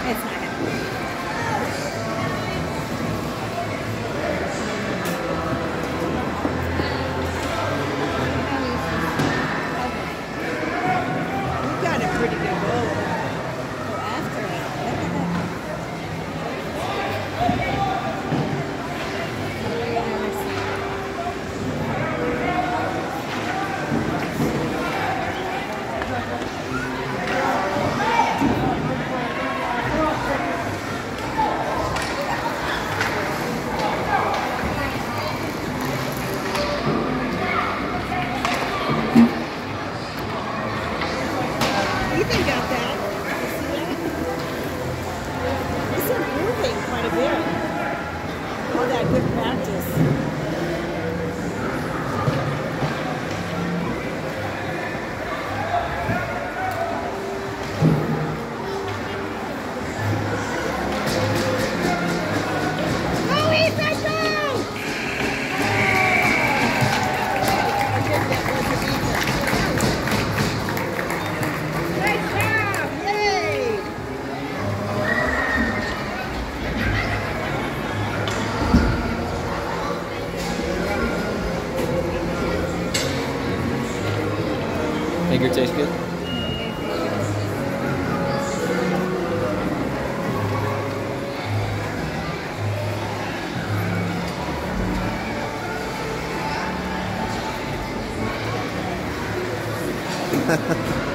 It's not happening. We've got a pretty good bowl. Go after it. Look at that. Ethan got that. You see that? He's improving quite a bit. All that good practice. Go, Ethan, go! I think that was Ethan. Nice job! Yay! Finger tastes good? Ha ha.